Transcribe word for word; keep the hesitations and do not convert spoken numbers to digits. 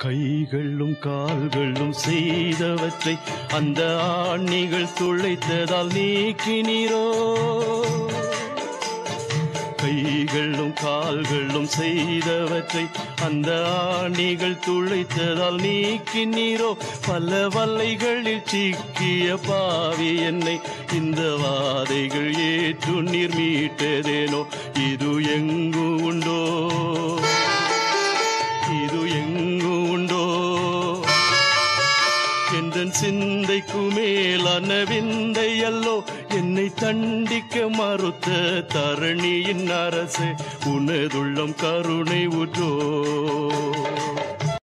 கைகளும் கால்களும் செய்தவற்றை அந்த ஆணிகள் துளைத்ததால் நீக்கினீரோ. கைகளும் கால்களும் செய்தவற்றை அந்த ஆணிகள் துளைத்ததால் நீக்கினீரோ. பல வலைகளில் சிக்கிய பாவி என்னை இந்த வாதைகள் ஏற்று நீர் மீட்டதேனோ. இது எங்கு உண்டோ, இது எங்கு உண்டோ என்ற சிந்தைக்கு மேலான விந்தை அல்லோ. என்னை தண்டிக்க மறுத்த தரணியின் அரசே, உனதுள்ளம் கருணை ஊற்றோ.